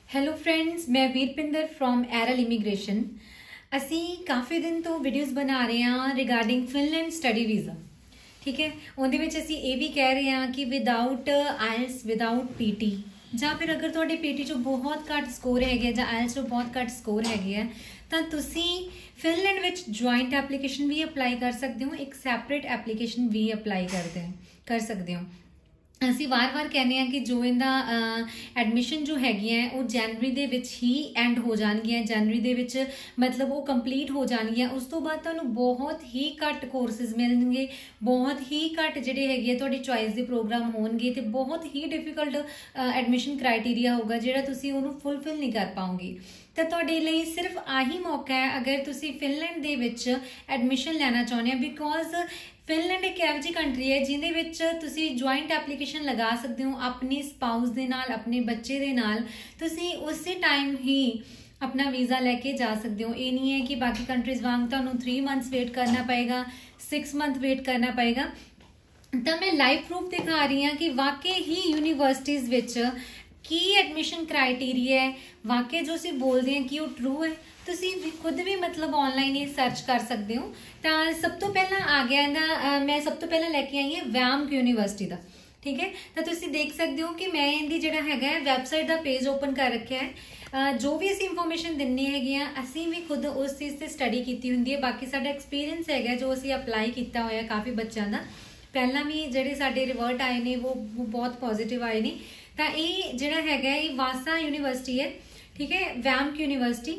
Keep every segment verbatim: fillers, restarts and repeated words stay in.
Hello friends, मैं वीरपिंदर from एरल immigration. ਅਸੀਂ ਕਾਫੀ ਦਿਨ ਤੋਂ ਵੀਡੀਓਜ਼ ਬਣਾ ਰਹੇ ਹਾਂ ਰਿਗਾਰਡਿੰਗ ਫਿਨਲੈਂਡ ਸਟੱਡੀ ਵੀਜ਼ਾ। ਠੀਕ ਹੈ, ਉਹਦੇ ਵਿੱਚ ਅਸੀਂ ਇਹ ਵੀ ਕਹਿ ਰਹੇ ਹਾਂ ਕਿ ਵਿਦਆਊਟ ਆਇਲਸ ਵਿਦਆਊਟ ਪੀਟੀ ਜਾਂ ਫਿਰ ਅਗਰ ਤੁਹਾਡੇ ਪੀਟੀ 'ਚੋਂ ਬਹੁਤ ਘੱਟ ਸਕੋਰ ਹੈਗੇ ਜਾਂ ਆਇਲਸ 'ਚੋਂ ਬਹੁਤ ਘੱਟ ਸਕੋਰ ਹੈਗੇ ਆ ਤਾਂ ਤੁਸੀਂ ਫਿਨਲੈਂਡ ਵਿੱਚ ਜੁਆਇੰਟ ਐਪਲੀਕੇਸ਼ਨ ਵੀ ਅਪਲਾਈ ਕਰ ਸਕਦੇ ਹੋ, ਇੱਕ ਸੈਪਰੇਟ ਐਪਲੀਕੇਸ਼ਨ ਵੀ ਅਪਲਾਈ ਕਰਦੇ ਕਰ ਸਕਦੇ ਹੋ। ਅਸੀਂ ਵਾਰ-ਵਾਰ ਕਹਿੰਦੇ ਹਾਂ ਕਿ ਜੋ ਇਹਦਾ ਐਡਮਿਸ਼ਨ ਜੋ ਹੈਗੀਆਂ ਉਹ ਜਨਵਰੀ ਦੇ ਵਿੱਚ ਹੀ ਐਂਡ ਹੋ ਜਾਣਗੀਆਂ, ਜਨਵਰੀ ਦੇ ਵਿੱਚ ਮਤਲਬ ਉਹ ਕੰਪਲੀਟ ਹੋ ਜਾਣਗੀਆਂ। ਉਸ ਤੋਂ ਬਾਅਦ ਤੁਹਾਨੂੰ ਬਹੁਤ ਹੀ ਘੱਟ ਕੋਰਸਿਸ ਮਿਲਣਗੇ, ਬਹੁਤ ਹੀ ਘੱਟ ਜਿਹੜੇ ਹੈਗੇ ਤੁਹਾਡੀ ਚੋਇਸ ਦੇ ਪ੍ਰੋਗਰਾਮ ਹੋਣਗੇ ਤੇ ਬਹੁਤ ਹੀ ਡਿਫਿਕਲਟ ਐਡਮਿਸ਼ਨ ਕ੍ਰਾਈਟੇਰੀਆ ਹੋਊਗਾ ਜਿਹੜਾ ਤੁਸੀਂ ਉਹਨੂੰ ਫੁੱਲਫਿਲ ਨਹੀਂ ਕਰ ਪਾਓਗੇ। ਤਾਂ ਤੁਹਾਡੇ ਲਈ ਸਿਰਫ ਆਹੀ ਮੌਕਾ ਹੈ ਅਗਰ ਤੁਸੀਂ ਫਿਨਲੈਂਡ ਦੇ ਵਿੱਚ ਐਡਮਿਸ਼ਨ ਲੈਣਾ ਚਾਹੁੰਦੇ ਹੋ, ਬਿਕੋਜ਼ ਫਿਨਲੈਂਡ ਇੱਕ ਇਹੋ ਜਿਹੀ ਕੰਟਰੀ ਹੈ ਜਿਹਦੇ ਵਿੱਚ ਤੁਸੀਂ ਜੁਆਇੰਟ ਐਪਲੀਕੇਸ਼ਨ ਲਗਾ ਸਕਦੇ ਹੋ ਆਪਣੀ ਸਪਾਊਸ ਦੇ ਨਾਲ, ਆਪਣੇ ਬੱਚੇ ਦੇ ਨਾਲ। ਤੁਸੀਂ ਉਸੇ ਟਾਈਮ ਹੀ ਆਪਣਾ ਵੀਜ਼ਾ ਲੈ ਕੇ ਜਾ ਸਕਦੇ ਹੋ। ਇਹ ਨਹੀਂ ਹੈ ਕਿ ਬਾਕੀ ਕੰਟਰੀਜ਼ ਵਾਂਗ ਤੁਹਾਨੂੰ ਥ੍ਰੀ ਮੰਥਸ ਵੇਟ ਕਰਨਾ ਪਏਗਾ, ਸਿਕਸ ਮੰਥ ਵੇਟ ਕਰਨਾ ਪਏਗਾ। ਤਾਂ ਮੈਂ ਲਾਈਵ ਪ੍ਰੂਫ ਦਿਖਾ ਰਹੀ ਹਾਂ ਕਿ ਵਾਕਈ ਹੀ ਯੂਨੀਵਰਸਿਟੀਜ਼ ਵਿੱਚ ਕੀ ਐਡਮਿਸ਼ਨ ਕ੍ਰਾਈਟੇਰੀਆ ਹੈ, ਵਾਕਈ ਜੋ ਅਸੀਂ ਬੋਲਦੇ ਹਾਂ ਕਿ ਉਹ ਟਰੂ ਹੈ। ਤੁਸੀਂ ਵੀ ਖੁਦ ਵੀ ਮਤਲਬ ਆਨਲਾਈਨ ਇਹ ਸਰਚ ਕਰ ਸਕਦੇ ਹੋ। ਤਾਂ ਸਭ ਤੋਂ ਪਹਿਲਾਂ ਆ ਗਿਆ ਇਹਦਾ, ਮੈਂ ਸਭ ਤੋਂ ਪਹਿਲਾਂ ਲੈ ਕੇ ਆਈ ਹਾਂ ਵੈਮਕ ਯੂਨੀਵਰਸਿਟੀ ਦਾ। ਠੀਕ ਹੈ, ਤਾਂ ਤੁਸੀਂ ਦੇਖ ਸਕਦੇ ਹੋ ਕਿ ਮੈਂ ਇਹਦੀ ਜਿਹੜਾ ਹੈਗਾ ਵੈਬਸਾਈਟ ਦਾ ਪੇਜ ਓਪਨ ਕਰ ਰੱਖਿਆ ਹੈ। ਜੋ ਵੀ ਅਸੀਂ ਇਨਫੋਰਮੇਸ਼ਨ ਦਿੰਨੇ ਹੈਗੇ ਆ ਅਸੀਂ ਵੀ ਖੁਦ ਉਸ ਚੀਜ਼ ਤੇ ਸਟੱਡੀ ਕੀਤੀ ਹੁੰਦੀ ਹੈ। ਬਾਕੀ ਸਾਡਾ ਐਕਸਪੀਰੀਅੰਸ ਹੈਗਾ ਜੋ ਅਸੀਂ ਅਪਲਾਈ ਕੀਤਾ ਹੋਇਆ ਕਾਫੀ ਬੱਚਿਆਂ ਦਾ, ਪਹਿਲਾਂ ਵੀ ਜਿਹੜੇ ਸਾਡੇ ਰਿਵਰਟ ਆਏ ਨੇ ਉਹ ਬਹੁਤ ਪੋਜ਼ਿਟਿਵ ਆਏ ਨੇ। ਤਾਂ ਇਹ ਜਿਹੜਾ ਹੈਗਾ ਇਹ ਵਾਸਾ ਯੂਨੀਵਰਸਿਟੀ ਹੈ, ਠੀਕ ਹੈ, ਵੈਮਕ ਯੂਨੀਵਰਸਿਟੀ।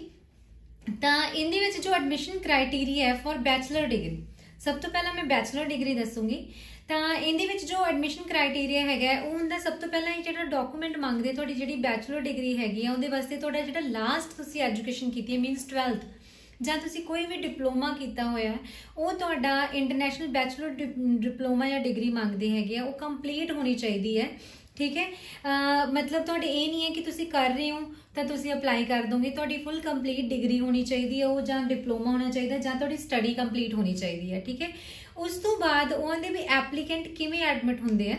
ਤਾਂ ਇਹਦੇ ਵਿੱਚ ਜੋ ਐਡਮਿਸ਼ਨ ਕ੍ਰਾਈਟੇਰੀਆ ਹੈ ਫॉर ਬੈਚਲਰ ਡਿਗਰੀ, ਸਭ ਤੋਂ ਪਹਿਲਾਂ ਮੈਂ ਬੈਚਲਰ ਡਿਗਰੀ ਦੱਸੂਗੀ। ਤਾਂ ਇਹਦੇ ਵਿੱਚ ਜੋ ਐਡਮਿਸ਼ਨ ਕ੍ਰਾਈਟੇਰੀਆ ਹੈਗਾ ਉਹ ਹੁੰਦਾ, ਸਭ ਤੋਂ ਪਹਿਲਾਂ ਇਹ ਜਿਹੜਾ ਡਾਕੂਮੈਂਟ ਮੰਗਦੇ ਤੁਹਾਡੀ ਜਿਹੜੀ ਬੈਚਲਰ ਡਿਗਰੀ ਹੈਗੀ ਆ ਉਹਦੇ ਵਾਸਤੇ ਤੁਹਾਡਾ ਜਿਹੜਾ ਲਾਸਟ ਤੁਸੀਂ ਐਜੂਕੇਸ਼ਨ ਕੀਤੀ ਹੈ ਮੀਨਸ ਟਵੈਲਥ ਜਾਂ ਤੁਸੀਂ ਕੋਈ ਵੀ ਡਿਪਲੋਮਾ ਕੀਤਾ ਹੋਇਆ ਉਹ ਤੁਹਾਡਾ ਇੰਟਰਨੈਸ਼ਨਲ ਬੈਚਲਰ ਡਿਪਲੋਮਾ ਜਾਂ ਡਿਗਰੀ ਮੰਗਦੇ ਹੈਗੇ ਆ, ਉਹ ਕੰਪਲੀਟ ਹੋਣੀ ਚਾਹੀਦੀ ਹੈ। ਠੀਕ ਹੈ, ਮਤਲਬ ਤੁਹਾਡੇ ਇਹ ਨਹੀਂ ਹੈ ਕਿ ਤੁਸੀਂ ਕਰ ਰਹੇ ਹੋ ਤਾਂ ਤੁਸੀਂ ਅਪਲਾਈ ਕਰ ਦੋਗੇ, ਤੁਹਾਡੀ ਫੁੱਲ ਕੰਪਲੀਟ ਡਿਗਰੀ ਹੋਣੀ ਚਾਹੀਦੀ ਹੈ ਉਹ, ਜਾਂ ਡਿਪਲੋਮਾ ਹੋਣਾ ਚਾਹੀਦਾ ਜਾਂ ਤੁਹਾਡੀ ਸਟੱਡੀ ਕੰਪਲੀਟ ਹੋਣੀ ਚਾਹੀਦੀ ਹੈ। ਠੀਕ ਹੈ, ਉਸ ਤੋਂ ਬਾਅਦ ਉਹਦੇ ਵੀ ਐਪਲੀਕੈਂਟ ਕਿਵੇਂ ਐਡਮਿਟ ਹੁੰਦੇ ਆ,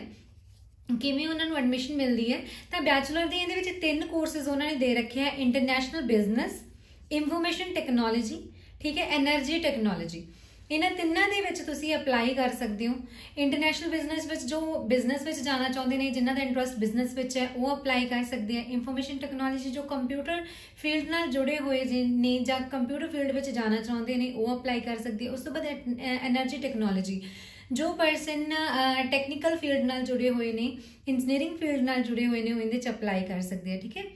ਕਿਵੇਂ ਉਹਨਾਂ ਨੂੰ ਐਡਮਿਸ਼ਨ ਮਿਲਦੀ ਹੈ। ਤਾਂ ਬੈਚਲਰ ਦੇ ਇਹਦੇ ਵਿੱਚ ਤਿੰਨ ਕੋਰਸਿਸ ਉਹਨਾਂ ਨੇ ਦੇ ਰੱਖੇ ਆ, ਇੰਟਰਨੈਸ਼ਨਲ ਬਿਜ਼ਨਸ, ਇਨਫੋਰਮੇਸ਼ਨ ਟੈਕਨੋਲੋਜੀ, ਠੀਕ ਹੈ, ਐਨਰਜੀ ਟੈਕਨੋਲੋਜੀ। ਇਹਨਾਂ ਤਿੰਨਾਂ ਦੇ ਵਿੱਚ ਤੁਸੀਂ ਅਪਲਾਈ ਕਰ ਸਕਦੇ ਹੋ। ਇੰਟਰਨੈਸ਼ਨਲ ਬਿਜ਼ਨਸ ਵਿੱਚ ਜੋ ਬਿਜ਼ਨਸ ਵਿੱਚ ਜਾਣਾ ਚਾਹੁੰਦੇ ਨੇ, ਜਿਨ੍ਹਾਂ ਦਾ ਇੰਟਰਸਟ ਬਿਜ਼ਨਸ ਵਿੱਚ ਹੈ ਉਹ ਅਪਲਾਈ ਕਰ ਸਕਦੇ ਆ। ਇਨਫੋਰਮੇਸ਼ਨ ਟੈਕਨੋਲੋਜੀ ਜੋ ਕੰਪਿਊਟਰ ਫੀਲਡ ਨਾਲ ਜੁੜੇ ਹੋਏ ਨੇ ਜਾਂ ਕੰਪਿਊਟਰ ਫੀਲਡ ਵਿੱਚ ਜਾਣਾ ਚਾਹੁੰਦੇ ਨੇ ਉਹ ਅਪਲਾਈ ਕਰ ਸਕਦੇ। ਉਸ ਤੋਂ ਬਾਅਦ ਐਨਰਜੀ ਟੈਕਨੋਲੋਜੀ, ਜੋ ਪਰਸਨ ਟੈਕਨੀਕਲ ਫੀਲਡ ਨਾਲ ਜੁੜੇ ਹੋਏ ਨੇ, ਇੰਜੀਨੀਅਰਿੰਗ ਫੀਲਡ ਨਾਲ ਜੁੜੇ ਹੋਏ ਨੇ ਉਹ ਇਹਦੇ 'ਚ ਅਪਲਾਈ ਕਰ ਸਕਦੇ ਆ। ਠੀਕ ਹੈ,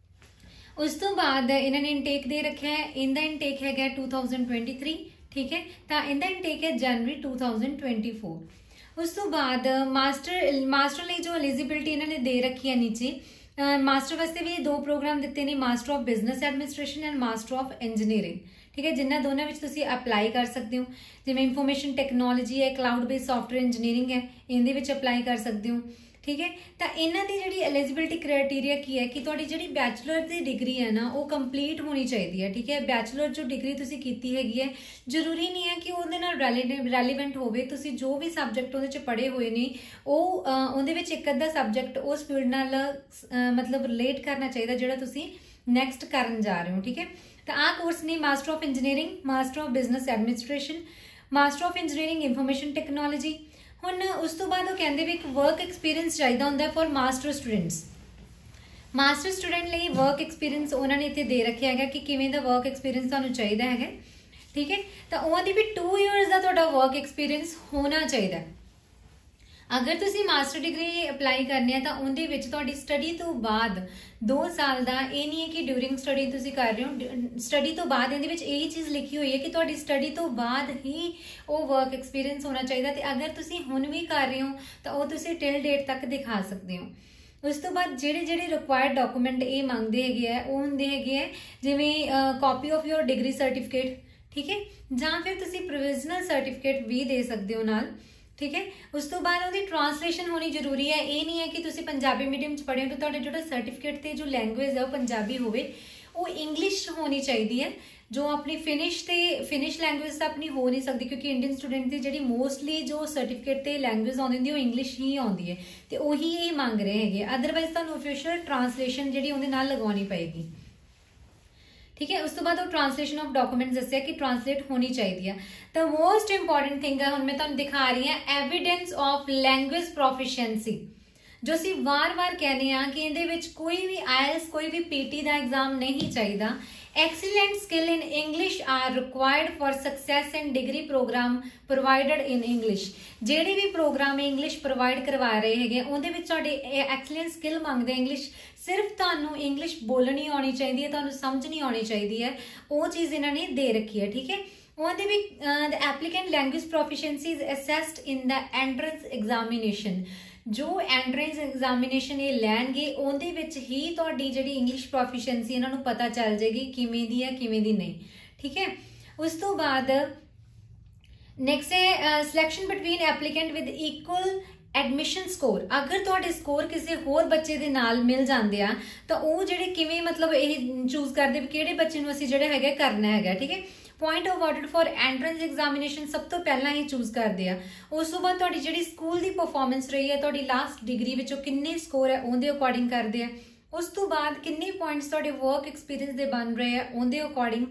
ਉਸ ਤੋਂ ਬਾਅਦ ਇਹਨਾਂ ਨੇ ਇਨਟੇਕ ਦੇ ਰੱਖਿਆ ਹੈ, ਇਹਦਾ ਇਨਟੇਕ ਹੈਗਾ ਟੂ ਥਾਊਜ਼ੈਂਡ ਟਵੈਂਟੀ ਥ੍ਰੀ। ਠੀਕ ਹੈ, ਤਾਂ ਇਹਦਾ ਇਨਟੇਕ ਹੈ ਜਨਵਰੀ ਟੂ ਥਾਊਜ਼ੈਂਡ ਟਵੈਂਟੀ ਫੋਰ। ਉਸ ਤੋਂ ਬਾਅਦ ਮਾਸਟਰ ਮਾਸਟਰ ਲਈ ਜੋ ਐਲੀਜੀਬਿਲਿਟੀ ਇਹਨਾਂ ਨੇ ਦੇ ਰੱਖੀ ਹੈ ਨੀਚੇ, ਮਾਸਟਰ ਵਾਸਤੇ ਵੀ ਦੋ ਪ੍ਰੋਗਰਾਮ ਦਿੱਤੇ ਨੇ, master of business administration and master of engineering. ਠੀਕ ਹੈ, ਜਿਨ੍ਹਾਂ ਦੋਨਾਂ ਵਿੱਚ ਤੁਸੀਂ ਅਪਲਾਈ ਕਰ ਸਕਦੇ ਹੋ। ਜਿਵੇਂ ਇਨਫੋਰਮੇਸ਼ਨ ਟੈਕਨੋਲੋਜੀ ਹੈ, ਕਲਾਊਡ ਬੇਸਡ ਸੌਫਟਵੇਅਰ ਇੰਜੀਨੀਅਰਿੰਗ ਹੈ, ਇਹਦੇ ਵਿੱਚ ਅਪਲਾਈ ਕਰ ਸਕਦੇ ਹੋ। ਠੀਕ ਹੈ, ਤਾਂ ਇਹਨਾਂ ਦੀ ਜਿਹੜੀ ਐਲੀਜੀਬਿਲਿਟੀ ਕ੍ਰਾਈਟੇਰੀਆ ਕੀ ਹੈ ਕਿ ਤੁਹਾਡੀ ਜਿਹੜੀ ਬੈਚਲਰ ਦੀ ਡਿਗਰੀ ਹੈ ਨਾ ਉਹ ਕੰਪਲੀਟ ਹੋਣੀ ਚਾਹੀਦੀ ਹੈ। ਠੀਕ ਹੈ, ਬੈਚਲਰ ਜੋ ਡਿਗਰੀ ਤੁਸੀਂ ਕੀਤੀ ਹੈਗੀ ਹੈ ਜ਼ਰੂਰੀ ਨਹੀਂ ਹੈ ਕਿ ਉਹਦੇ ਨਾਲ ਰੈਲੀਵੈਂਟ ਹੋਵੇ। ਤੁਸੀਂ ਜੋ ਵੀ ਸਬਜੈਕਟ ਉਹਦੇ 'ਚ ਪੜ੍ਹੇ ਹੋਏ ਨੇ ਉਹ ਉਹਦੇ ਵਿੱਚ ਇੱਕ ਅੱਧਾ ਸਬਜੈਕਟ ਉਸ ਫੀਲਡ ਨਾਲ ਮਤਲਬ ਰਿਲੇਟ ਕਰਨਾ ਚਾਹੀਦਾ ਜਿਹੜਾ ਤੁਸੀਂ ਨੈਕਸਟ ਕਰਨ ਜਾ ਰਹੇ ਹੋ। ਠੀਕ ਹੈ, ਤਾਂ ਆਹ ਕੋਰਸ ਨੇ master of engineering, master of business administration, master of engineering information technology. ਹੁਣ ਉਸ ਤੋਂ ਬਾਅਦ ਉਹ ਕਹਿੰਦੇ ਵੀ ਇੱਕ ਵਰਕ ਐਕਸਪੀਰੀਅੰਸ ਚਾਹੀਦਾ ਹੁੰਦਾ for master students. Master student ਲਈ ਵਰਕ ਐਕਸਪੀਰੀਅੰਸ ਉਹਨਾਂ ਨੇ ਇੱਥੇ ਦੇ ਰੱਖਿਆ ਹੈਗਾ ਕਿ ਕਿਵੇਂ ਦਾ ਵਰਕ ਐਕਸਪੀਰੀਅੰਸ ਤੁਹਾਨੂੰ ਚਾਹੀਦਾ ਹੈਗਾ। ਠੀਕ ਹੈ, ਤਾਂ ਉਹਦੀ ਵੀ ਟੂ ਇਅਰਸ ਦਾ ਤੁਹਾਡਾ ਵਰਕ ਐਕਸਪੀਰੀਅੰਸ ਹੋਣਾ ਚਾਹੀਦਾ। ਅਗਰ ਤੁਸੀਂ ਮਾਸਟਰ ਡਿਗਰੀ ਅਪਲਾਈ ਕਰਨੀ ਹੈ ਤਾਂ ਉਹਦੇ ਵਿੱਚ ਤੁਹਾਡੀ ਸਟੱਡੀ ਤੋਂ ਬਾਅਦ ਦੋ ਸਾਲ ਦਾ, ਇਹ ਨਹੀਂ ਹੈ ਕਿ ਡਿਊਰਿੰਗ ਸਟੱਡੀ ਤੁਸੀਂ ਕਰ ਰਹੇ ਹੋ, ਸਟੱਡੀ ਤੋਂ ਬਾਅਦ ਇਹਦੇ ਵਿੱਚ ਇਹ ਚੀਜ਼ ਲਿਖੀ ਹੋਈ ਹੈ ਕਿ ਤੁਹਾਡੀ ਸਟੱਡੀ ਤੋਂ ਬਾਅਦ ਹੀ ਉਹ ਵਰਕ ਐਕਸਪੀਰੀਅੰਸ ਹੋਣਾ ਚਾਹੀਦਾ। ਤੇ ਅਗਰ ਤੁਸੀਂ ਹੁਣ ਵੀ ਕਰ ਰਹੇ ਹੋ ਤਾਂ ਉਹ ਤੁਸੀਂ ਟਿਲ ਡੇਟ ਤੱਕ ਦਿਖਾ ਸਕਦੇ ਹੋ। ਉਸ ਤੋਂ ਬਾਅਦ ਜਿਹੜੇ ਜਿਹੜੇ ਰਿਕੁਆਇਰਡ ਡਾਕੂਮੈਂਟ ਇਹ ਮੰਗਦੇ ਹੈਗੇ ਆ ਉਹ ਹੁੰਦੇ ਹੈਗੇ ਆ ਜਿਵੇਂ copy of your degree certificate, ਠੀਕ ਹੈ, ਜਾਂ ਫਿਰ ਤੁਸੀਂ ਪ੍ਰੋਵਿਜ਼ਨਲ ਸਰਟੀਫਿਕੇਟ ਵੀ ਦੇ ਸਕਦੇ ਹੋ ਨਾਲ। ठीक है। उस तो बाद उसकी ट्रांसलेशन होनी जरूरी है। ये नहीं है कि तुसी पंजाबी मीडियम च पढ़े हो तो तुहाडा जो सर्टिफिकेट ते जो लैंगुएज है वो पंजाबी होवे, वो इंग्लिश होनी चाहिए है। जो अपनी फिनिश ते फिनिश लैंगुएज तो अपनी हो नहीं सकती, क्योंकि इंडियन स्टूडेंट की जी मोस्टली जो सर्टिफिकेट ते लैंगुएज आती होंगी वो इंग्लिश ही आती है, तो उही ये मंग रहे हैं। अदरवाइज तुहानू ऑफिशियल ट्रांसलेशन जी उहदे नाल लगवानी पएगी, ठीक है। उस तो बाद ट्रांसलेशन ऑफ डॉक्यूमेंट्स दसिया कि ट्रांसलेट होनी चाहिए है। तो मोस्ट इंपॉर्टेंट थिंग है, हुण मैं तुहानू दिखा रही हाँ एविडेंस ऑफ लैंगुएज प्रोफिशिएंसी, जो असी वार वार कहने कि इहदे विच कोई भी आयल्स कोई भी पीटी का एग्जाम नहीं चाहिए। Excellent skill in English are required for success and degree program provided in English. जेडे भी प्रोग्राम इंग्लिश प्रोवाइड करवा रहे हैं उहदे विच तुहाडे एक्सीलेंट स्किल मंगदे इंग्लिश, सिर्फ तुहानू इंग्लिश बोलनी आनी चाहिए है, तुहानू समझनी आनी चाहिए है, वो चीज़ इन्होंने दे रखी है, ठीक है। उहदे भी the applicant language proficiency is assessed in the entrance examination. जो एंट्रेंस एग्जामिनेशन ये लैणगे उहदे विच ही तुहाडी जिहड़ी इंग्लिश प्रोफिशिएंसी इन्हां नूं पता चल जाएगी किवें दी है किवें दी नहीं, ठीक है। उस तो बाद नैक्सट है selection between applicant with equal admission score. अगर तुहाडे स्कोर किसी होर बच्चे दे नाल मिल जाते हैं तो वो जिहड़े किवें मतलब ये चूज करते किहड़े बच्चे नूं असीं जिहड़ा हैगा करना हैगा, ठीक है। Point awarded for entrance examination सब तो पहला ही चूज करते हैं। उस तो बाद तुहाडी जिहड़ी स्कूल की परफॉर्मेंस रही है, तुहाडी लास्ट डिग्री विचों किन्ने स्कोर है उहदे अकॉर्डिंग करते हैं। उस तो बाद किन्ने पॉइंट्स तुहाडे वर्क एक्सपीरियंस दे बन रहे हैं उहदे अकॉर्डिंग।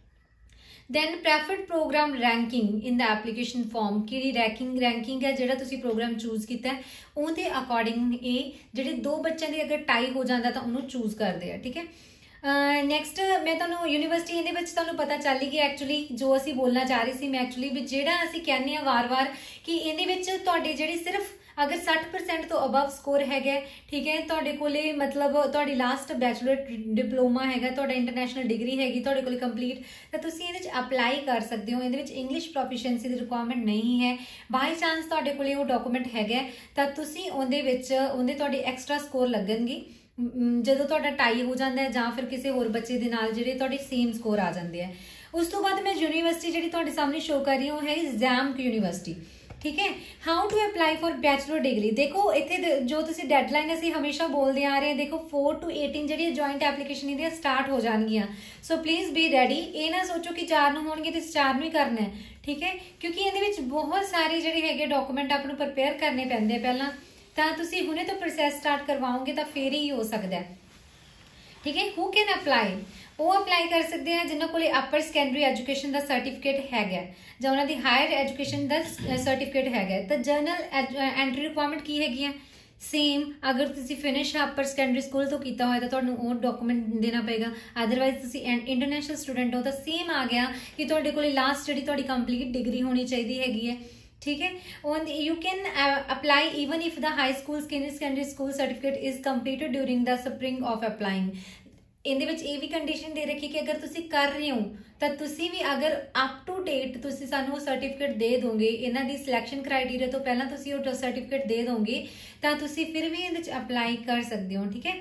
Then preferred program ranking in the application form, कि रैंकिंग रैंकिंग है जो तुसी प्रोग्राम चूज किया है उहदे अकॉर्डिंग ये जिहड़े दो बच्चों की अगर टाई हो जाता तो उन्होंने चूज करते हैं, ठीक है। नैक्सट uh, मैं तुहानू यूनीवर्सिटी ये तुहानू पता चल ही गया एक्चुअली जो असी बोलना चाह रही थी मैं एक्चुअली भी जिहड़ा असी कहने वार वार कि ये तुहाडे जिहड़ी सिर्फ अगर साठ परसेंट तो अबव स्कोर है, ठीक है, तुहाडे कोले मतलब तुहाडी लास्ट बैचलर डिप्लोमा है, तुहाडा इंटरनेशनल डिग्री हैगी तुहाडे कोले कंप्लीट, तो तुसीं इहदे विच अप्लाई कर सकते हो। इहदे विच इंग्लिश प्रोफिशिएंसी दी रिक्वायरमेंट नहीं है। बाई चांस तुहाडे कोले वो डॉक्यूमेंट है तो तुसीं उहदे विच उहदे तुहाडे एक्सट्रा स्कोर लगणगे जो तुहाडा टाई हो जाता है, जां फिर किसी होर बच्चे दे नाल जिहड़े तुहाडे सेम स्कोर आ जाते हैं। उस तो बाद मैं यूनीवर्सिटी जिहड़ी तुहाडे सामने शो कर रही हूँ है जैम्प यूनीवर्सिटी, ठीक है। How to apply for bachelor degree, देखो इत्थे जो तुसीं डेडलाइन असीं हमेशा बोलते आ रहे हैं, देखो फोर टू एटीन जी जॉइंट एप्लीकेशन इहदियां स्टार्ट हो जाएगियां। So please be ready. ये ना सोचो कि चार नूं होणगे तो चार नूं ही करना है, ठीक है, क्योंकि इहदे विच बहुत सारे जिहड़े हैगे डॉक्यूमेंट आपां नूं प्रिपेयर करने पैंदे पहलां, तो तुसीं हुणे तो प्रोसैस स्टार्ट करवाओगे तो फिर ही हो सकता है, ठीक है। हू कैन अप्लाई, वो अप्लाई कर सकते हैं जिन्होंने कोले अपर सैकेंडरी एजुकेशन का सर्टिफिकेट है ਜਾਂ ਉਹਨਾਂ ਦੀ हायर एजुकेशन का सर्टिफिकेट है। तो जर्नल एंट्री रिक्वायरमेंट की हैगी सेम, अगर तुसी फिनिश अपर सैकेंडरी स्कूल तो किया हो तो तुहानू वो डॉक्यूमेंट देना पेगा। अदरवाइज तुसी इंटरनेशनल स्टूडेंट हो तो सेम आ गया कि तुहाडे कोले लास्ट जी तुहाडी कंप्लीट डिग्री होनी चाहिए हैगी है, ठीक है। और you can apply even if the high school senior secondary school certificate is completed during the spring of applying. इहदे विच ये भी कंडीशन दे रखी कि अगर तुसी कर रहे हो तो तुसी भी अगर अप टू डेट तुसी सानू वो सर्टिफिकेट दे दोगे, इन्हां दी सिलेक्शन क्राइटेरिया तो पहला तुसी वो सर्टिफिकेट दे दोगे तो तुसी फिर भी इहदे च अप्लाई कर सकते हो, ठीक है।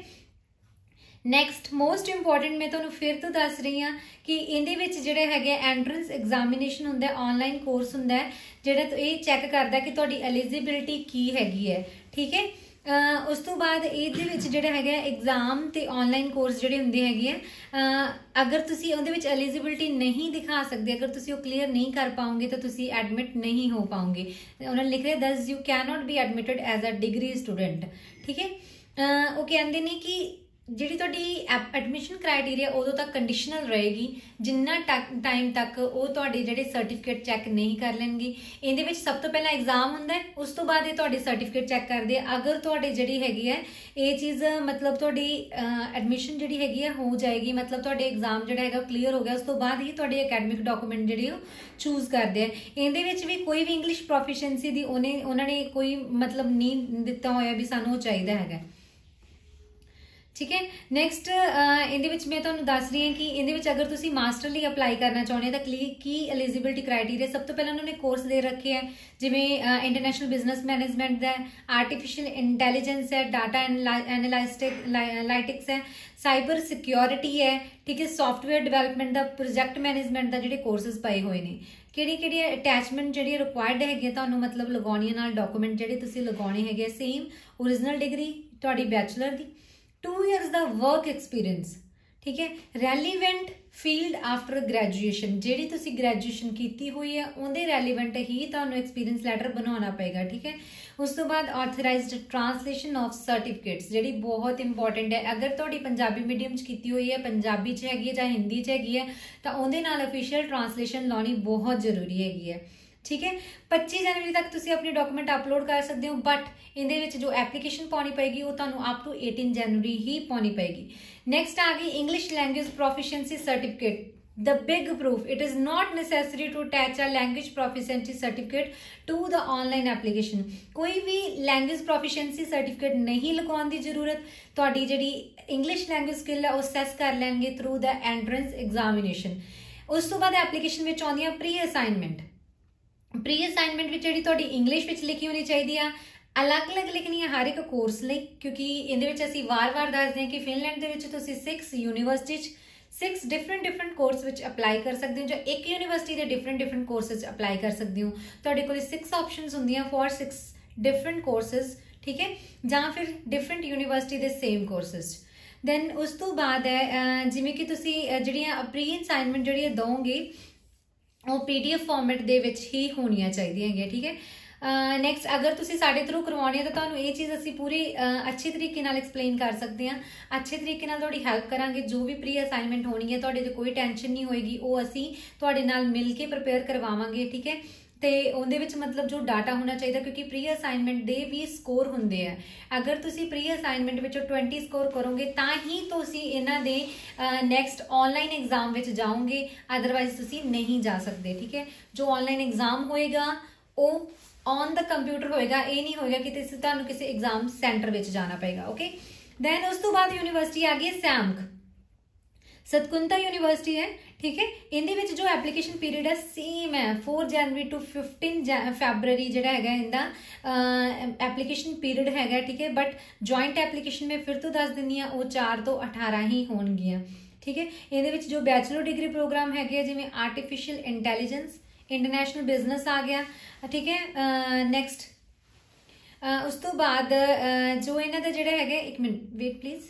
नैक्सट मोस्ट इंपॉर्टेंट मैं तुहानू फिर तो दस रही हाँ कि इहदे विच जिहड़े हैगे एंट्रेंस एग्जामिनेशन हुंदा ऑनलाइन कोर्स हुंदा जिहड़ा ये चैक करदा कि तुहाडी एलिजिबिलिटी की हैगी है, ठीक है। Uh, उस तो बाद इहदे विच जिहड़ा हैगा एग्जाम ते ऑनलाइन कोर्स जिहड़े हुंदे हैगे आ अगर तुसी उहदे विच एलिजिबिलिटी नहीं दिखा सकते, अगर तुसी वो क्लीयर नहीं कर पाओगे तो तुसी एडमिट नहीं हो पाओगे। उन्होंने लिख रहे दस you can not be admitted as a degree student, ठीक है। वो कहते हैं कि जिहड़ी तुहाडी एडमिशन क्राइटेरिया उदों तक कंडीशनल रहेगी जिन्ना टाइम तक वो तुहाडे जिहड़े सर्टिफिकेट चैक नहीं कर लैणगे। इहदे विच सब तो पहला एग्जाम हुंदा है, उस तो बाद ये तुहाडे सर्टिफिकेट चैक करदे। अगर तुहाडे जिहड़ी हैगी है ये चीज़ मतलब तुहाडी एडमिशन जिहड़ी हैगी है हो जाएगी, मतलब तुहाडे एग्जाम जिहड़ा हैगा क्लीयर हो गया, उस तो बाद ही तुहाडे अकैडमिक डॉक्यूमेंट जिहड़े चूज करदे आ। इहदे विच भी कोई भी इंग्लिश प्रोफिशिएंसी दी उन्हें उन्होंने कोई मतलब नहीं दिता होया भी सानू चाहिदा हैगा, ठीक है। नैक्सट ਇਹਦੇ ਵਿੱਚ मैं ਤੁਹਾਨੂੰ ਦੱਸ ਰਹੀ ਹਾਂ कि ਇਹਦੇ ਵਿੱਚ अगर ਤੁਸੀਂ ਮਾਸਟਰ ਲਈ ਅਪਲਾਈ ਕਰਨਾ ਚਾਹੁੰਦੇ ਹੋ ਤਾਂ ਕੀ ਐਲੀਜੀਬਿਲਿਟੀ ਕ੍ਰਾਈਟੇਰੀਆ ਸਭ ਤੋਂ ਪਹਿਲਾਂ ਉਹਨਾਂ ਨੇ ਕੋਰਸ ਦੇ ਰੱਖੇ ਹੈ, ਜਿਵੇਂ ਇੰਟਰਨੈਸ਼ਨਲ ਬਿਜ਼ਨਸ ਮੈਨੇਜਮੈਂਟ ਦਾ, ਆਰਟੀਫਿਸ਼ੀਅਲ ਇੰਟੈਲੀਜੈਂਸ ਹੈ, डाटा एनालिटिक्स है, साइबर सिक्योरिटी है, ठीक है, सॉफ्टवेयर डिवेलपमेंट का, प्रोजैक्ट मैनेजमेंट का ਜਿਹੜੇ ਕੋਰਸਿਸ ਪਏ ਹੋਏ ਨੇ। ਕਿਹੜੀ ਕਿਹੜੀ ਅਟੈਚਮੈਂਟ ਜਿਹੜੀ ਰਿਕੁਆਇਰਡ ਹੈਗੀ ਤੁਹਾਨੂੰ ਮਤਲਬ ਲਗਾਉਣੀਆਂ ਨਾਲ ਡਾਕੂਮੈਂਟ ਜਿਹੜੇ ਤੁਸੀਂ ਲਗਾਉਣੇ ਹੈਗੇ ਸੇਮ ओरिजिनल डिग्री ਤੁਹਾਡੀ ਬੈਚਲਰ ਦੀ, टू ईयर्स का वर्क एक्सपीरियंस, ठीक है, रैलीवेंट फील्ड आफ्टर ग्रैजुएशन, जी तुसी ग्रैजुएशन की हुई है उनके रैलीवेंट ही तुहानू एक्सपीरियंस लैटर बनाना पेगा, ठीक है। उस तो बाद ऑथराइज्ड ट्रांसलेशन ऑफ सर्टिफिकेट्स जी बहुत इंपॉर्टेंट है। अगर तुहाडी पंजाबी मीडियम च की हुई है, पंजाबी च हैगी है जां हिंदी च हैगी है तो उहदे नाल ऑफिशियल ट्रांसलेशन लानी बहुत जरूरी हैगी है, ठीक है। पच्चीस जनवरी तक तुसी अपने डॉक्यूमेंट अपलोड कर सकते हो, बट इहदे विच जो एप्लीकेशन पानी पेगी वो तुहानू अप टू अठारह जनवरी ही पानी पेगी। नैक्सट आ गई English language proficiency certificate, the big proof, it is not necessary to attach a language proficiency certificate to the online application। कोई भी लैंग्वेज प्रोफिशिएंसी सर्टिफिकेट नहीं लगवाने की जरूरत, तुहाडी जिहड़ी इंग्लिश लैंग्वेज स्किल है वो सैस कर लैणगे थ्रू द एंट्रेंस एग्जामिनेशन। उस तो बाद एप्लीकेशन में आउंदी प्री असाइनमेंट, प्री असाइनमेंट में जी थोड़ी इंग्लिश में लिखी होनी चाहिए, अलग अलग लिखनी है हर एक कोर्स ਲਈ, क्योंकि ये असी वार वार दसते हैं कि फिनलैंड के six university six different different course विच अप्लाई कर सकते हो, जो एक यूनीवर्सिटी के डिफरेंट डिफरेंट कोर्सेज अप्लाई कर सकते हो। तुहाडे कोल सिक्स ऑप्शनस होंदियां फॉर सिक्स डिफरेंट कोर्सेज, ठीक है, जां फिर डिफरेंट यूनीवर्सिटी के सेम कोर्सेज। दैन उस तो बाद है जिवें कि तुसी जिहड़ियां प्री असाइनमेंट जिहड़ी दोगे वो पी डी एफ फॉर्मेट दे विच ही होनियां चाहिदियां है, ठीक है। नैक्सट uh, अगर तुसी साडे थ्रू करवाउणी है तो तुहानू ये चीज़ असी पूरी uh, अच्छे तरीके नाल एक्सप्लेन कर सकते हैं, अच्छे तरीके नाल तुहाडी हेल्प करांगे। जो भी प्री असाइनमेंट होनी है तुहाडे ते कोई टेंशन नहीं होएगी, वो असी तुहाडे नाल मिल के प्रिपेयर करवावांगे, ठीक है। तो उहदे विच मतलब जो डाटा होना चाहिए, क्योंकि प्री असाइनमेंट दे भी स्कोर हुंदे हैं। अगर तुसी प्री असाइनमेंट विचों ट्वेंटी स्कोर करोगे तां ही तुसी इन्हां दे नैक्सट ऑनलाइन एग्जाम विच जाओगे, अदरवाइज तुसी नहीं जा सकते, ठीक है। जो ऑनलाइन एग्जाम होएगा वो ऑन द कंप्यूटर होएगा, ये नहीं होएगा कि तुहानू किसी एग्जाम सेंटर विच जाना पेगा, ओके। दैन उस तो बाद यूनीवर्सिटी आ गई सैमक, सतकुंता यूनीवर्सिटी है, ठीक है। इहदे विच जो एप्लीकेशन पीरियड है सेम है, फोर जनवरी टू फिफ्टीन फैबररी जिहड़ा हैगा इहदा एप्लीकेशन पीरियड हैगा, ठीक है। बट जॉइंट एप्लीकेशन में फिर तो दस दिंदी हां वो चार तो अठारह ही होणगियां, ठीक है। इहदे विच जो बैचलर डिग्री प्रोग्राम हैगे जिवें आर्टिफिशियल इंटैलीजेंस, इंटरनेशनल बिजनेस आ गया, ठीक है। नैक्सट uh, उस तो बाद uh, जो इन्हां दा जिहड़ा हैगा, एक minute wait please,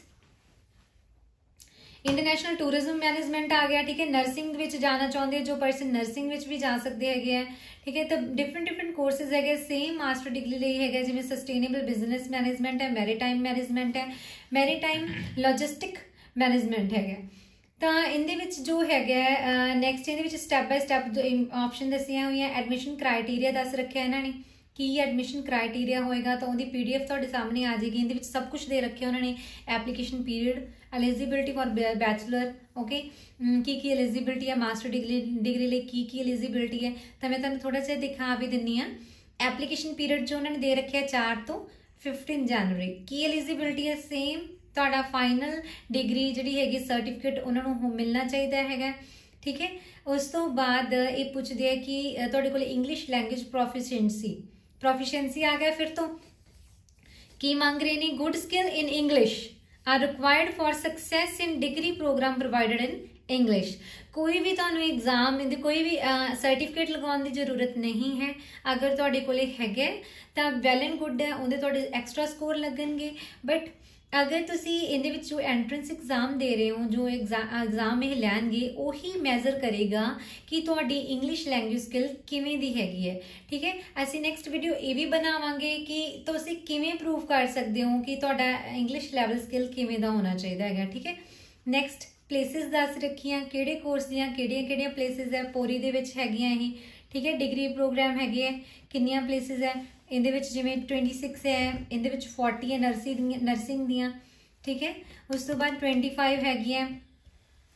international tourism management आ गया, ठीक है। नर्सिंग विच जाना चाहते हैं जो पर्सन नर्सिंग विच भी जा सकते हैं, ठीक है। तो डिफरेंट डिफरेंट कोर्सेज है, सेम मास्टर डिग्री लिए है जिवें सस्टेनेबल बिजनेस मैनेजमेंट है, मैरीटाइम मैनेजमेंट है, मैरीटाइम लॉजिस्टिक मैनेजमेंट है। तो इहदे विच जो है नैक्सट इहदे विच स्टैप बाय स्टैप जो ऑप्शन दसिया हुई है, एडमिशन क्राइटेरिया दस रखा इन्हों ने की एडमिशन क्राइटेरिया होएगा, तो उहदी पी डी एफ तुहाडे सामने आ जाएगी। इहदे विच सब कुछ दे रखे उन्होंने, application period, eligibility for bachelor, okay, की की एलिजिबिलिटी है, मास्टर डिग्री डिग्री लिए की की एलिजिबिलिटी है। तो मैं तुहानू थोड़ा सा दिखा भी दिन्नी हाँ। एप्लीकेशन पीरियड जो उन्होंने दे रखे चार तो फिफ्टीन जनवरी, की एलिजिबिलिटी है सेम, तुहाडा फाइनल डिग्री जिहड़ी हैगी सर्टिफिकेट उन्होंने मिलना चाहिए हैगा, ठीक है। उस तो बाद ये पूछते हैं कि तुहाडे कोल इंग्लिश लैंग्वेज प्रोफिशिएंसी प्रोफिशिएंसी आ गया। फिर तो की मांग रहे ने, good skill in English are required for success in degree program provided in English. कोई भी तुहानू एग्जाम कोई भी सर्टिफिकेट लगवाने की जरूरत नहीं है, अगर तुहाडे कोल हैगे तो वैल एंड गुड है, उहदे तुहाडे एक्सट्रा स्कोर लगणगे। बट अगर तुसी इहदे विच जो एंट्रेंस एग्जाम दे रहे हो, जो एग्जाम एग्जाम ये लैणगे उही मैजर करेगा कि तुहाडी इंग्लिश लैंग्वेज स्किल किवें दी हैगी है, ठीक है। असीं नैक्सट वीडियो ये भी बनावांगे कि तुसी किवें प्रूव कर सकते हो कि तुहाडा इंग्लिश लैवल स्किल किवें दा होना चाहिए हैगा, ठीक है। नैक्सट प्लेसिस दस रखियां, किहड़े कोर्स दियां किहड़ियां किहड़ियां प्लेसिस है, पोरी दे विच हैगियां ही, ठीक है। डिग्री प्रोग्राम हैगे किन्नियां प्लेसिस है, इहदे विच जिवें ट्वेंटी सिक्स है, इहदे विच फोर्टी है नर्सिंग नर्सिंग दियां, ठीक है। उस तो बाद ट्वेंटी फाइव हैगियां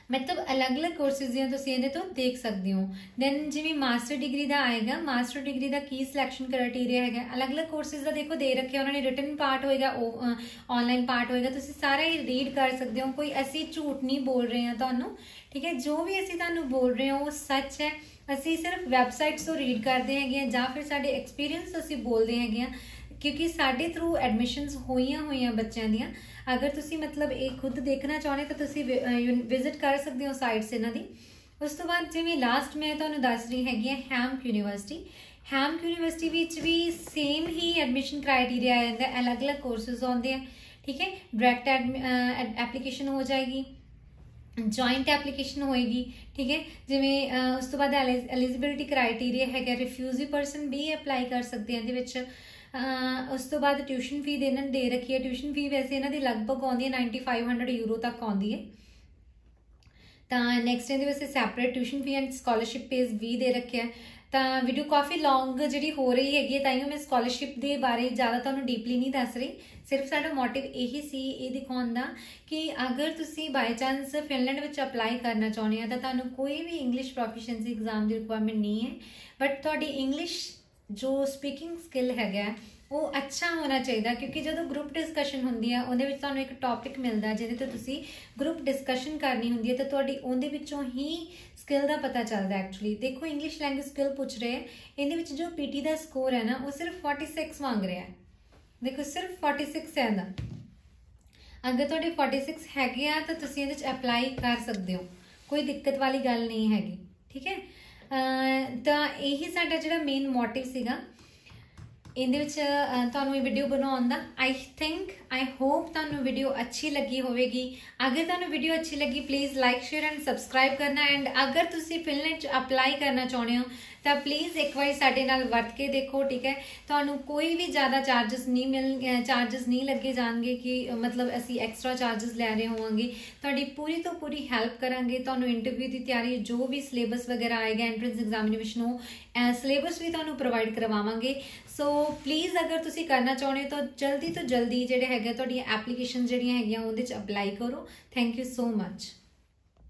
मतलब अलग अलग कोर्सेज ਦੀਆਂ ਤੁਸੀਂ ਇਹਦੇ ਤੋਂ ਦੇਖ ਸਕਦੇ ਹੋ। ਦੈਨ ਜਿਵੇਂ ਮਾਸਟਰ ਡਿਗਰੀ ਦਾ ਆਏਗਾ, ਮਾਸਟਰ ਡਿਗਰੀ ਦਾ ਕੀ ਸਿਲੈਕਸ਼ਨ ਕ੍ਰਾਈਟੇਰੀਆ ਹੈਗਾ, ਅਲੱਗ ਅਲੱਗ ਕੋਰਸਿਸ ਦਾ ਦੇਖੋ ਦੇ ਰੱਖਿਆ ਉਹਨਾਂ ਨੇ। ਰਿਟਨ ਪਾਰਟ ਹੋਏਗਾ, ਉਹ ਆਨਲਾਈਨ ਪਾਰਟ ਹੋਏਗਾ, ਤੁਸੀਂ ਸਾਰਾ ਹੀ ਰੀਡ ਕਰ ਸਕਦੇ ਹੋ। ਕੋਈ ਅਸੀਂ ਝੂਠ ਨਹੀਂ ਬੋਲ ਰਹੇ ਹਾਂ ਤੁਹਾਨੂੰ, ਠੀਕ ਹੈ। ਜੋ ਵੀ ਅਸੀਂ ਤੁਹਾਨੂੰ ਬੋਲ ਰਹੇ ਹਾਂ ਉਹ ਸੱਚ ਹੈ। ਅਸੀਂ ਸਿਰਫ ਵੈਬਸਾਈਟਸ ਤੋਂ ਰੀਡ ਕਰਦੇ ਹੈਗੇ ਹਾਂ ਜਾਂ ਫਿਰ ਸਾਡੇ ਐਕਸਪੀਰੀਅੰਸ ਤੋਂ ਅਸੀਂ ਬੋਲਦੇ ਹੈਗੇ ਹਾਂ, ਕਿਉਂਕਿ ਸਾਡੇ ਥਰੂ ਐਡਮਿਸ਼ਨਸ ਹੋਈਆਂ ਹੋਈਆਂ ਬੱਚਿਆਂ ਦੀਆਂ। ਅਗਰ ਤੁਸੀਂ ਮਤਲਬ ਇਹ ਖੁਦ ਦੇਖਣਾ ਚਾਹੁੰਦੇ ਤਾਂ ਤੁਸੀਂ ਵਿਜ਼ਿਟ ਕਰ ਸਕਦੇ ਹੋ ਸਾਈਟਸ ਇਹਨਾਂ ਦੀ। ਉਸ ਤੋਂ ਬਾਅਦ ਜਿਵੇਂ ਲਾਸਟ ਮੈਂ ਤੁਹਾਨੂੰ ਦੱਸ ਰਹੀ ਹੈਗੀ ਹੈ ਹੈਮਪ ਯੂਨੀਵਰਸਿਟੀ। ਹੈਮਪ ਯੂਨੀਵਰਸਿਟੀ ਵਿੱਚ ਵੀ ਸੇਮ ਹੀ ਐਡਮਿਸ਼ਨ ਕ੍ਰਾਈਟੇਰੀਆ ਆ ਜਾਂਦਾ, ਅਲੱਗ ਅਲੱਗ ਕੋਰਸਿਸ ਆਉਂਦੇ ਆ, ਠੀਕ ਹੈ। ਡਾਇਰੈਕਟ ਐਪਲੀਕੇਸ਼ਨ ਹੋ ਜਾਏਗੀ, ਜੁਆਇੰਟ ਐਪਲੀਕੇਸ਼ਨ ਹੋਏਗੀ, ਠੀਕ ਹੈ। ਜਿਵੇਂ ਉਸ ਤੋਂ ਬਾਅਦ ਐਲੀਜੀਬਿਲਿਟੀ ਕ੍ਰਾਈਟੇਰੀਆ ਹੈਗਾ, ਰਿਫਿਊਜੀ ਪਰਸਨ ਵੀ ਅਪਲਾਈ ਕਰ ਸਕਦੇ ਆ ਇਹਦੇ ਵਿੱਚ। ਉਸ ਤੋਂ ਬਾਅਦ ਟਿਊਸ਼ਨ ਫੀ ਦੇ ਇਹਨਾਂ ਨੇ ਦੇ ਰੱਖੀ ਹੈ। ਟਿਊਸ਼ਨ ਫੀ ਵੈਸੇ ਇਹਨਾਂ ਦੀ ਲਗਭਗ ਆਉਂਦੀ ਹੈ ਨਾਈਨਟੀ ਫਾਈਵ ਹੰਡਰਡ ਯੂਰੋ ਤੱਕ ਆਉਂਦੀ ਹੈ। ਤਾਂ ਨੈਕਸਟ ਇਹਦੇ ਵਿੱਚ separate tuition fee and scholarship page ਵੀ ਦੇ ਰੱਖਿਆ। ਤਾਂ ਵੀਡੀਓ ਕਾਫੀ ਲੌਂਗ ਜਿਹੜੀ ਹੋ ਰਹੀ ਹੈਗੀ ਹੈ, ਤਾਈਓ ਮੈਂ ਸਕਾਲਰਸ਼ਿਪ ਦੇ ਬਾਰੇ ਜ਼ਿਆਦਾ ਤੁਹਾਨੂੰ ਡੀਪਲੀ ਨਹੀਂ ਦੱਸ ਰਹੀ। ਸਿਰਫ ਸਾਡਾ ਮੋਟਿਵ ਇਹੀ ਸੀ ਇਹ ਦਿਖਾਉਣ ਦਾ ਕਿ ਅਗਰ ਤੁਸੀਂ ਬਾਈ ਚਾਂਸ ਫਿਨਲੈਂਡ ਵਿੱਚ ਅਪਲਾਈ ਕਰਨਾ ਚਾਹੁੰਦੇ ਆ ਤਾਂ ਤੁਹਾਨੂੰ ਕੋਈ ਵੀ ਇੰਗਲਿਸ਼ ਪ੍ਰੋਫੀਸ਼ੀਐਂਸੀ ਐਗਜ਼ਾਮ ਦੀ ਰਿਕੁਆਇਰਮੈਂਟ ਨਹੀਂ ਹੈ, ਬਟ ਤੁਹਾਡੀ ਇੰਗਲਿਸ਼ ਜੋ ਸਪੀਕਿੰਗ ਸਕਿੱਲ ਹੈਗਾ ਉਹ ਅੱਛਾ ਹੋਣਾ ਚਾਹੀਦਾ। ਕਿਉਂਕਿ ਜਦੋਂ ਗਰੁੱਪ ਡਿਸਕਸ਼ਨ ਹੁੰਦੀ ਹੈ ਉਹਦੇ ਵਿੱਚ ਤੁਹਾਨੂੰ ਇੱਕ ਟੌਪਿਕ ਮਿਲਦਾ ਜਿਹਦੇ ਤੋਂ ਤੁਸੀਂ ਗਰੁੱਪ ਡਿਸਕਸ਼ਨ ਕਰਨੀ ਹੁੰਦੀ ਹੈ, ਤਾਂ ਤੁਹਾਡੀ ਉਹਦੇ ਵਿੱਚੋਂ ਹੀ ਸਕਿੱਲ ਦਾ ਪਤਾ ਚੱਲਦਾ। ਐਕਚੁਅਲੀ ਦੇਖੋ ਇੰਗਲਿਸ਼ ਲੈਂਗੁਏਜ ਸਕਿੱਲ ਪੁੱਛ ਰਹੇ, ਇਹਦੇ ਵਿੱਚ ਜੋ ਪੀਟੀ ਦਾ ਸਕੋਰ ਹੈ ਨਾ ਉਹ ਸਿਰਫ ਫੋਰਟੀ ਸਿਕਸ ਮੰਗ ਰਿਹਾ ਹੈ। ਦੇਖੋ ਸਿਰਫ ਫੋਰਟੀ ਸਿਕਸ ਹੈ ਇਹਦਾ। ਅਗਰ ਤੁਹਾਡੇ ਫੋਰਟੀ ਸਿਕਸ ਹੈਗੇ ਆ ਤਾਂ ਤੁਸੀਂ ਇਹਦੇ 'ਚ ਅਪਲਾਈ ਕਰ ਸਕਦੇ ਹੋ, ਕੋਈ ਦਿੱਕਤ ਵਾਲੀ ਗੱਲ ਨਹੀਂ ਹੈਗੀ, ਠੀਕ ਹੈ। ਤਾਂ ਇਹੀ ਸਾਡਾ ਜਿਹੜਾ ਮੇਨ ਮੋਟਿਵ ਸੀਗਾ ਇਹਦੇ ਵਿੱਚ ਤੁਹਾਨੂੰ ਇਹ ਵੀਡੀਓ ਬਣਾਉਣ ਦਾ। ਆਈ ਥਿੰਕ ਆਈ ਹੋਪ ਤੁਹਾਨੂੰ ਵੀਡੀਓ ਅੱਛੀ ਲੱਗੀ ਹੋਵੇਗੀ। ਅਗਰ ਤੁਹਾਨੂੰ ਵੀਡੀਓ ਅੱਛੀ ਲੱਗੀ please like share and subscribe ਕਰਨਾ। ਐਂਡ ਅਗਰ ਤੁਸੀਂ ਫਿਨਲੈਂਡ 'ਚ ਅਪਲਾਈ ਕਰਨਾ ਚਾਹੁੰਦੇ ਹੋ ਤਾਂ ਪਲੀਜ਼ ਇੱਕ ਵਾਰੀ ਸਾਡੇ ਨਾਲ ਵਰਤ ਕੇ ਦੇਖੋ, ਠੀਕ ਹੈ। ਤੁਹਾਨੂੰ ਕੋਈ ਵੀ ਜ਼ਿਆਦਾ ਚਾਰਜਸ ਨਹੀਂ ਮਿਲ ਚਾਰਜਸ ਨਹੀਂ ਲੱਗੇ ਜਾਣਗੇ ਕਿ ਮਤਲਬ ਅਸੀਂ ਐਕਸਟਰਾ ਚਾਰਜਸ ਲੈ ਰਹੇ ਹੋਵਾਂਗੇ। ਤੁਹਾਡੀ ਪੂਰੀ ਤੋਂ ਪੂਰੀ ਹੈਲਪ ਕਰਾਂਗੇ। ਤੁਹਾਨੂੰ ਇੰਟਰਵਿਊ ਦੀ ਤਿਆਰੀ ਜੋ ਵੀ ਸਿਲੇਬਸ ਵਗੈਰਾ ਆਏਗਾ, ਐਂਟਰੈਂਸ ਐਗਜ਼ਾਮੀਨੇਸ਼ਨ ਉਹ ਸਿਲੇਬਸ ਵੀ ਤੁਹਾਨੂੰ ਪ੍ਰੋਵਾਈਡ ਕਰਵਾਵਾਂਗੇ। ਸੋ ਪਲੀਜ਼ ਅਗਰ ਤੁਸੀਂ ਕਰਨਾ ਚਾਹੁੰਦੇ ਹੋ ਤਾਂ ਜਲਦੀ ਤੋਂ ਜਲਦੀ ਜਿਹੜੇ ਹੈਗੇ ਤੁਹਾਡੀਆਂ ਐਪਲੀਕੇਸ਼ਨ ਜਿਹੜੀਆਂ ਹੈਗੀਆਂ ਉਹਦੇ 'ਚ ਅਪਲਾਈ ਕਰੋ। Thank you so much.